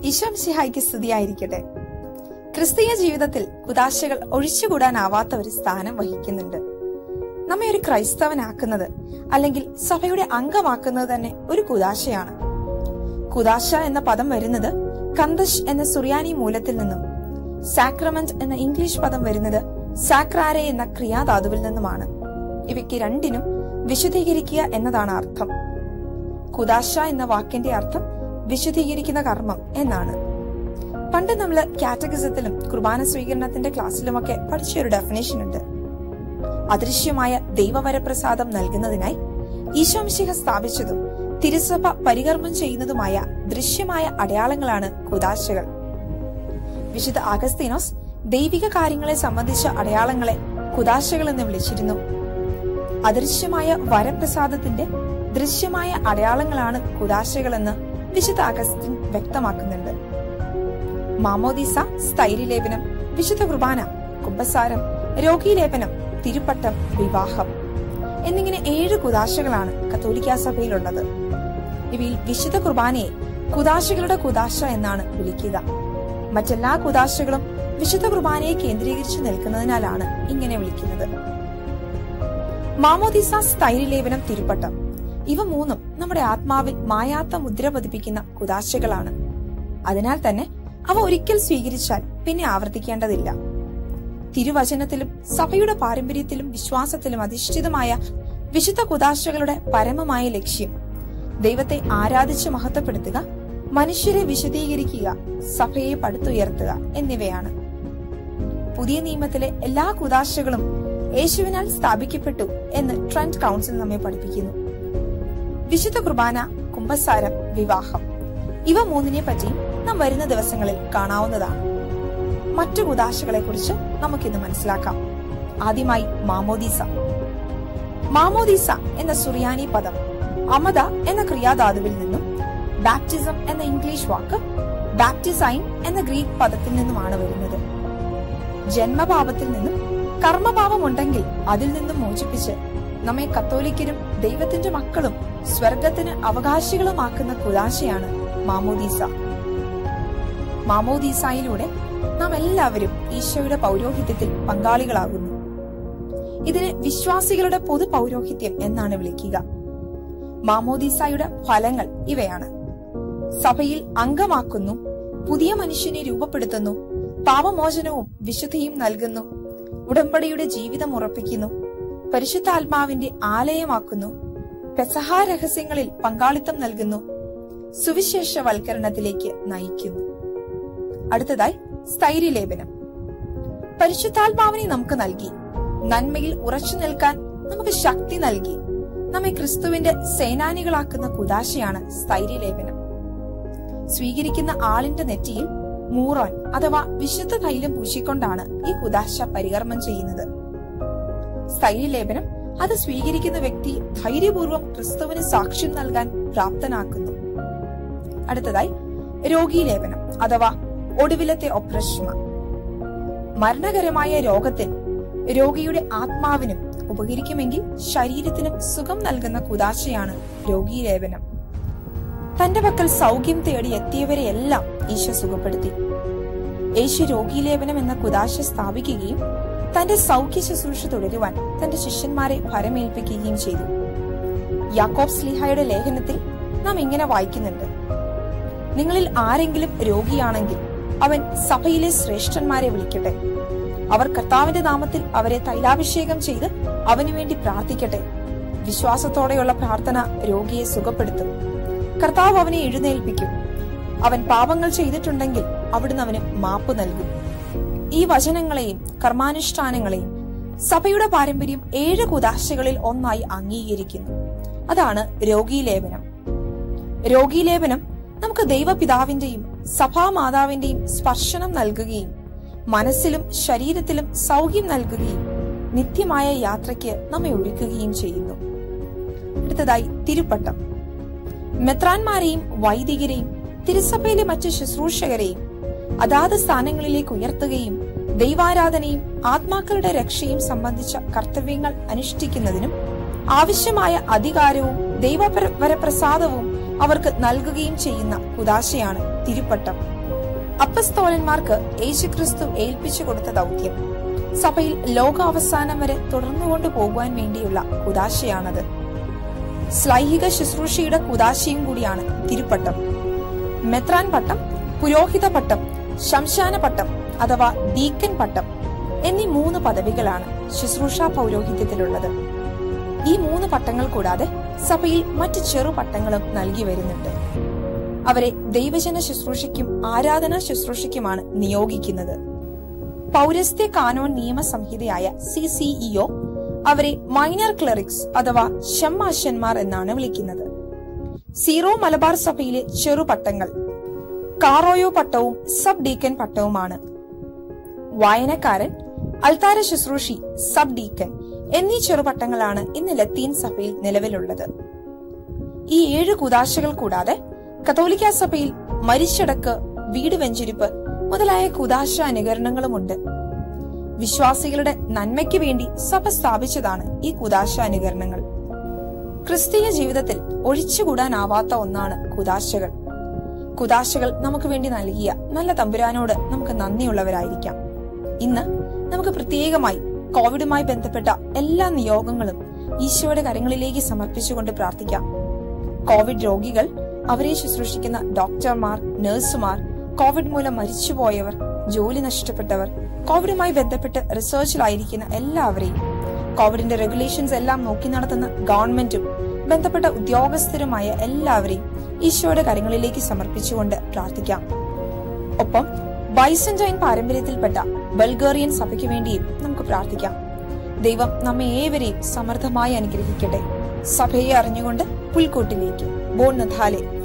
ഈശോ മിശിഹായ്ക്ക് സ്തുതിയായിരിക്കട്ടെ. ക്രിസ്തീയ ജീവിതത്തിൽ കുദാശകൾ ഒഴിച്ചുകൂടാനാവാത്ത ഒരു സ്ഥാനം വഹിക്കുന്നുണ്ട്. നമ്മെ ഒരു ക്രൈസ്തവനാക്കുന്നത് അല്ലെങ്കിൽ സഭയുടെ അംഗമാക്കുന്നത് തന്നെ ഒരു കുദാശയാണ്. കുദാശ എന്ന പദം വരുന്നത് കന്തഷ് എന്ന സുറിയാനി മൂലത്തിൽ നിന്നും സാക്രമെന്റ് എന്ന ഇംഗ്ലീഷ് പദം വരുന്നത് സാക്രാരെ എന്ന ക്രിയാധാതുവിൽ നിന്നുമാണ്. ഇവയ്ക്ക് രണ്ടിനും വിശുദ്ധീകരിക്കുക എന്നതാണ് അർത്ഥം. കുദാശ എന്ന വാക്കിന്റെ അർത്ഥം വിശുദ്ധീകരിക്കുന്ന കർമ്മം എന്നാണ്. പണ്ട് നമ്മൾ കാറ്റഗിസത്തിലും കുർബാന സ്വീകരണത്തിന്റെ ക്ലാസ്സിലുമൊക്കെ പഠിച്ചൊരു ഡെഫിനേഷൻ ഉണ്ട്. അദൃശ്യമായ ദൈവവരപ്രസാദം നൽകുന്നതിനായി ഈശോ മിശിഹ സ്ഥാപിച്ചതും തിരുസഭ പരികർമ്മം ചെയ്യുന്നതുമായ ദൃശ്യമായ അടയാളങ്ങളാണ് കുദാശകൾ. വിശുദ്ധ അഗസ്തീനോസ് ദൈവിക കാര്യങ്ങളെ സംബന്ധിച്ച അടയാളങ്ങളെ കുദാശകൾ എന്ന് വിളിച്ചിരുന്നു. അദൃശ്യമായ വരപ്രസാദത്തിന്റെ ദൃശ്യമായ അടയാളങ്ങളാണ് കുദാശകളെന്ന് വിശുദ്ധ അഗസ്തീൻ വ്യക്തമാക്കുന്നുണ്ട്. മാമോദീസ, സ്ഥൈര്യലേപനം, വിശുദ്ധ കുർബാന, കുമ്പസാരം, രോഗീലേപനം, തിരുപ്പട്ടം, വിവാഹം എന്നിങ്ങനെ 7 കുദാശകളാണ് കത്തോലിക്കാ സഭയിലുള്ളത്. ഇവയിൽ വിശുദ്ധ കുർബാനയെ കുദാശകളുടെ കുദാശ എന്നാണ് വിളിക്കുക. മറ്റെല്ലാ കുദാശകളും വിശുദ്ധ കുർബാനയെ കേന്ദ്രീകരിച്ച് നിൽക്കുന്നതിനാലാണ് ഇങ്ങനെ വിളിക്കുന്നത്. മാമോദീസ, സ്ഥൈര്യലേപനം, തിരുപ്പട്ടം ഇവ മൂന്നും നമ്മുടെ ആത്മാവിൽ മായാത്ത മുദ്ര പതിപ്പിക്കുന്ന കുദാശകളാണ്. അതിനാൽ തന്നെ അവ ഒരിക്കൽ സ്വീകരിച്ചാൽ പിന്നെ ആവർത്തിക്കേണ്ടതില്ല. തിരുവചനത്തിലും സഭയുടെ പാരമ്പര്യത്തിലും വിശ്വാസത്തിലും അധിഷ്ഠിതമായ വിശുദ്ധ കുദാശകളുടെ പരമമായ ലക്ഷ്യം ദൈവത്തെ ആരാധിച്ച് മഹത്വപ്പെടുത്തുക, മനുഷ്യരെ വിശദീകരിക്കുക, സഭയെ പടുത്തുയർത്തുക എന്നിവയാണ്. പുതിയ നിയമത്തിലെ എല്ലാ കുദാശകളും യേശുവിനാൽ സ്ഥാപിക്കപ്പെട്ടു എന്ന് ട്രെന്റ് കൗൺസിൽ നമ്മെ പഠിപ്പിക്കുന്നു. വിശുദ്ധ കുർബാന, കുമ്പസാരം, വിവാഹം ഇവ മൂന്നിനെ പറ്റിയും നാം വരുന്ന ദിവസങ്ങളിൽ കാണാവുന്നതാണ്. മറ്റു കുദാശകളെ കുറിച്ച് നമുക്കിന്ന് മനസ്സിലാക്കാം. ആദ്യമായി മാമോദീസ. മാമോദീസ എന്ന സുറിയാനി പദം അമദ എന്ന ക്രിയാധാതുവിൽ നിന്നും ബാപ്റ്റിസം എന്ന ഇംഗ്ലീഷ് വാക്ക് ബാപ്റ്റിസൈൻ എന്ന ഗ്രീക്ക് പദത്തിൽ നിന്നുമാണ് വരുന്നത്. ജന്മപാപത്തിൽ നിന്നും കർമ്മപാപമുണ്ടെങ്കിൽ അതിൽ നിന്നും മോചിപ്പിച്ച് നമ്മെ കത്തോലിക്കരും ദൈവത്തിന്റെ മക്കളും സ്വർഗത്തിന് അവകാശികളുമാക്കുന്ന കുദാശയാണ് മാമോദീസ. മാമോദീസായിലൂടെ നാം എല്ലാവരും ഈശോയുടെ പൗരോഹിത്യത്തിൽ പങ്കാളികളാകുന്നു. ഇതിന് വിശ്വാസികളുടെ പൊതു പൗരോഹിത്യം എന്നാണ് വിളിക്കുക. മാമോദീസായുടെ ഫലങ്ങൾ ഇവയാണ്: സഭയിൽ അംഗമാക്കുന്നു, പുതിയ മനുഷ്യനെ രൂപപ്പെടുത്തുന്നു, പാപമോചനവും വിശുദ്ധിയും നൽകുന്നു, ഉടമ്പടിയുടെ ജീവിതം ഉറപ്പിക്കുന്നു, പരിശുദ്ധാത്മാവിന്റെ ആലയമാക്കുന്നു, പെസഹ രഹസ്യങ്ങളിൽ പങ്കാളിത്തം നൽകുന്നു, സുവിശേഷവൽക്കരണത്തിലേക്ക് നയിക്കുന്നു. അടുത്തതായി സ്ഥൈര്യലേപനം. പരിശുദ്ധാത്മാവിനെ നമുക്ക് നൽകി, നന്മയിൽ ഉറച്ചു നിൽക്കാൻ നമുക്ക് ശക്തി നൽകി, നമ്മെ ക്രിസ്തുവിന്റെ സേനാനികളാക്കുന്ന കുദാശയാണ് സ്ഥൈര്യലേപനം. സ്വീകരിക്കുന്ന ആളിന്റെ നെറ്റിയിൽ മൂറോൻ അഥവാ വിശുദ്ധ തൈലം പൂശിക്കൊണ്ടാണ് ഈ കുദാശ പരികർമ്മം ചെയ്യുന്നത്. സ്ഥൈര്യലേപനം അത് സ്വീകരിക്കുന്ന വ്യക്തി ധൈര്യപൂർവ്വം ക്രിസ്തുവിന് സാക്ഷ്യം നൽകാൻ പ്രാപ്തനാക്കുന്നു. അടുത്തതായി രോഗീലേപനം അഥവാ ഒടുവിലത്തെ ഓപ്രശ്മ. മരണകരമായ രോഗത്തിൽ രോഗിയുടെ ആത്മാവിനും ഉപകരിക്കുമെങ്കിൽ ശരീരത്തിനും സുഖം നൽകുന്ന കുദാശയാണ് രോഗീലേപനം. തന്റെ പക്കൽ സൗഖ്യം തേടി എത്തിയവരെയെല്ലാം ഈശോ സുഖപ്പെടുത്തി. യേശു രോഗീലേപനം എന്ന കുദാശ സ്ഥാപിക്കുകയും തന്റെ സൗഖ്യ ശുശ്രൂഷ തുടരുവാൻ തന്റെ ശിഷ്യന്മാരെ ഭരമേൽപ്പിക്കുകയും ചെയ്തു. യാക്കോബ് ശ്ലീഹായുടെ ലേഖനത്തിൽ നാം ഇങ്ങനെ വായിക്കുന്നുണ്ട്: നിങ്ങളിൽ ആരെങ്കിലും രോഗിയാണെങ്കിൽ അവൻ സഭയിലെ ശ്രേഷ്ഠന്മാരെ വിളിക്കട്ടെ. അവർ കർത്താവിന്റെ നാമത്തിൽ അവരെ തൈലാഭിഷേകം ചെയ്ത് അവനു വേണ്ടി പ്രാർത്ഥിക്കട്ടെ. വിശ്വാസത്തോടെയുള്ള പ്രാർത്ഥന രോഗിയെ സുഖപ്പെടുത്തും. കർത്താവ് അവനെ എഴുന്നേൽപ്പിക്കും. അവൻ പാപങ്ങൾ ചെയ്തിട്ടുണ്ടെങ്കിൽ അവിടുന്ന് അവന് മാപ്പ് നൽകും. ഈ വചനങ്ങളെയും കർമാനുഷ്ഠാനങ്ങളെയും സഭയുടെ പാരമ്പര്യം 7 കുദാശകളിൽ ഒന്നായി അംഗീകരിക്കുന്നു. അതാണ് രോഗീലേപനം. രോഗീലേപനം നമുക്ക് ദൈവപിതാവിന്റെയും സഭാമാതാവിന്റെയും സ്പർശനം നൽകുകയും മനസ്സിലും ശരീരത്തിലും സൗഖ്യം നൽകുകയും നിത്യമായ യാത്രയ്ക്ക് നമ്മെ ഒരുക്കുകയും ചെയ്യുന്നു. അടുത്തതായി തിരുപ്പട്ടം. മെത്രാന്മാരെയും വൈദികരെയും തിരുസഭയിലെ മറ്റ് ശുശ്രൂഷകരെയും അതാത് സ്ഥാനങ്ങളിലേക്ക് ഉയർത്തുകയും ദൈവാരാധനയും ആത്മാക്കളുടെ രക്ഷയും സംബന്ധിച്ച കർത്തവ്യങ്ങൾ അനുഷ്ഠിക്കുന്നതിനും ആവശ്യമായ അധികാരവും ദൈവവരപ്രസാദവും അവർക്ക് നൽകുകയും ചെയ്യുന്ന കുദാശയാണ് തിരുപ്പട്ടം. അപ്പസ്തോലന്മാർക്ക് യേശുക്രിസ്തു ഏൽപ്പിച്ചു കൊടുത്ത ദൗത്യം സഭയിൽ ലോകാവസാനം വരെ തുടർന്നുകൊണ്ടു പോകുവാൻ വേണ്ടിയുള്ള കുദാശയാണത്. ശ്ലൈഹിക ശുശ്രൂഷയുടെ കുദാശയും കൂടിയാണ് തിരുപ്പട്ടം. മെത്രാൻ പട്ടം, പുരോഹിത പട്ടം, ശംശാന പട്ടം അഥവാ ഡീക്കൻ പട്ടം എന്നീ 3 പദവികളാണ് ശുശ്രൂഷാ പൗരോഹിത്യത്തിലുള്ളത്. ഈ 3 പട്ടങ്ങൾ കൂടാതെ സഭയിൽ മറ്റ് ചെറു പട്ടങ്ങളും നൽകി വരുന്നുണ്ട്. അവരെ ദൈവജന ശുശ്രൂഷയ്ക്കും ആരാധനാ ശുശ്രൂഷയ്ക്കുമാണ് നിയോഗിക്കുന്നത്. പൗരസ്ത്യ കാനോൻ നിയമസംഹിതയായ CCEO അവരെ മൈനർ ക്ലറിക്സ് അഥവാ ഷമ്മാശന്മാർ എന്നാണ് വിളിക്കുന്നത്. സീറോ മലബാർ സഭയിലെ ചെറുപട്ടങ്ങൾ കാറോയോ പട്ടവും സബ് ഡീക്കൻ പട്ടവുമാണ്. വായനക്കാരൻ, അൾത്താര ശുശ്രൂഷി, സബ് ഡീക്കൻ എന്നീ ചെറുപട്ടങ്ങളാണ് ഇന്ന് ലത്തീൻ സഭയിൽ നിലവിലുള്ളത്. ഈ 7 കുദാശകൾ കൂടാതെ കത്തോലിക്ക സഭയിൽ മരിച്ചടക്ക്, വീട് വെഞ്ചരിപ്പ് മുതലായ കുദാശ അനുകരണങ്ങളുമുണ്ട്. വിശ്വാസികളുടെ നന്മയ്ക്ക് വേണ്ടി സഭ സ്ഥാപിച്ചതാണ് ഈ കുദാശ അനുകരണങ്ങൾ. ക്രിസ്തീയ ജീവിതത്തിൽ ഒഴിച്ചുകൂടാനാവാത്ത ഒന്നാണ് കുദാശകൾ. കുദാശകൾ നമുക്ക് വേണ്ടി നൽകിയ നല്ല തമ്പുരാനോട് നമുക്ക് നന്ദിയുള്ളവരായിരിക്കാം. ഇന്ന് നമുക്ക് പ്രത്യേകമായി കോവിഡുമായി ബന്ധപ്പെട്ട എല്ലാ നിയോഗങ്ങളും ഈശോയുടെ കരങ്ങളിലേക്ക് സമർപ്പിച്ചുകൊണ്ട് പ്രാർത്ഥിക്കാം. കോവിഡ് രോഗികൾ, അവരെ ശുശ്രൂഷിക്കുന്ന ഡോക്ടർമാർ, നഴ്സുമാർ, കോവിഡ് മൂലം മരിച്ചുപോയവർ, ജോലി നഷ്ടപ്പെട്ടവർ, കോവിഡുമായി ബന്ധപ്പെട്ട് റിസർച്ചിലായിരിക്കുന്ന എല്ലാവരെയും, കോവിഡിന്റെ റെഗുലേഷൻസ് എല്ലാം നോക്കി നടത്തുന്ന ഗവൺമെന്റും ബന്ധപ്പെട്ട ഉദ്യോഗസ്ഥരുമായ എല്ലാവരെയും ഈശോയുടെ കരങ്ങളിലേക്ക് സമർപ്പിച്ചുകൊണ്ട് പ്രാർത്ഥിക്കാം. ഒപ്പം ബൈസന്റൈൻ പാരമ്പര്യത്തിൽപ്പെട്ട ബൾഗേറിയൻ സഭയ്ക്ക് വേണ്ടിയും നമുക്ക് പ്രാർത്ഥിക്കാം. ദൈവം നമ്മെ ഏവരെയും സമൃദ്ധമായി അനുഗ്രഹിക്കട്ടെ. സഭയെ അറിഞ്ഞുകൊണ്ട് പുൽക്കൂട്ടിലേക്ക്. ബോൺ നഥാലെ.